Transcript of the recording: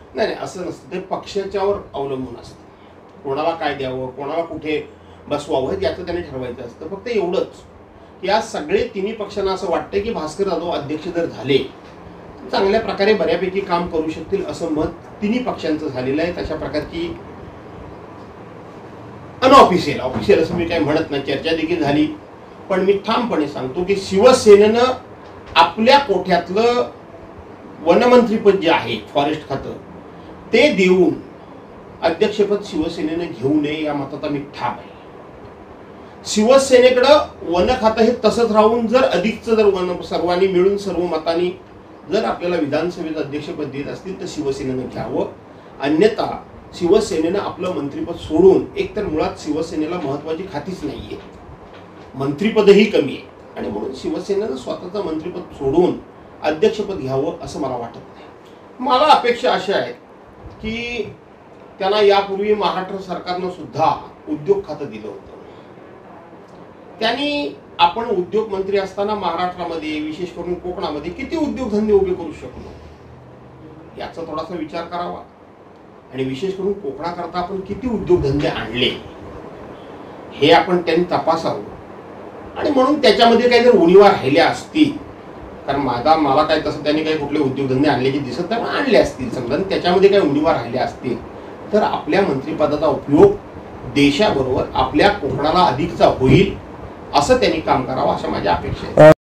नाही नाही, असं नसतं. ते पक्षाच्यावर अवलंबून असतं. कोणाला काय द्यावं, कोणाला कुठे बसवावं याचं त्यांनी ठरवायचं असतं. फक्त एवढंच की या सगळे तिन्ही पक्षांना असं वाटतं की भास्कर जाधव अध्यक्ष जर झाले चांगल्या प्रकारे बऱ्यापैकी काम करू शकतील असं मत तिन्ही पक्षांचं झालेलं आहे. तशा प्रकारची ऑफिशियल असं मी काही म्हणत नाही, चर्चा देखील झाली. पण मी ठामपणे सांगतो की शिवसेनेनं आपल्या कोठ्यातलं वनमंत्रीपद जे आहे, फॉरेस्ट खातं, ते देऊन अध्यक्षपद शिवसेनेनं घेऊ नये या मताचा मी ठाम आहे. शिवसेनेकडं वन खातं हे तसंच राहून जर अधिकचं जर वन सर्वांनी मिळून सर्व मतांनी जर आपल्याला विधानसभेचं अध्यक्षपद देत असतील तर शिवसेनेनं घ्यावं. अन्यथा शिवसेनेनं आपलं मंत्रिपद सोडून, एकतर मुळात शिवसेनेला महत्वाची खातीच नाहीये, मंत्रिपदही कमी आहे, आणि म्हणून शिवसेनेनं स्वतःचं मंत्रिपद सोडून अध्यक्षपद घ्यावं असं मला वाटत नाही. मला अपेक्षा अशा आहेत की त्यांना यापूर्वी महाराष्ट्र सरकारनं सुद्धा उद्योग खातं दिलं होतं. त्यांनी आपण उद्योग मंत्री असताना महाराष्ट्रामध्ये, विशेष करून कोकणामध्ये किती उद्योगधंदे उभे करू शकलो याचा थोडासा विचार करावा. आणि विशेष करून कोकणाकरता आपण किती उद्योगधंदे आणले हे आपण त्यांनी तपासावं. आणि म्हणून त्याच्यामध्ये काही जर उणीवा राहिल्या असतील, कारण मला काय तसं त्यांनी काही कुठले उद्योगधंदे आणल्याचे दिसत नाही, पण आणले असतील समजा, त्याच्यामध्ये काही उणीवा राहिल्या असतील तर आपल्या मंत्रिपदाचा उपयोग देशाबरोबर आपल्या कोकणाला अधिकचा होईल असं त्यांनी काम करावं, अशा माझ्या अपेक्षा आहेत.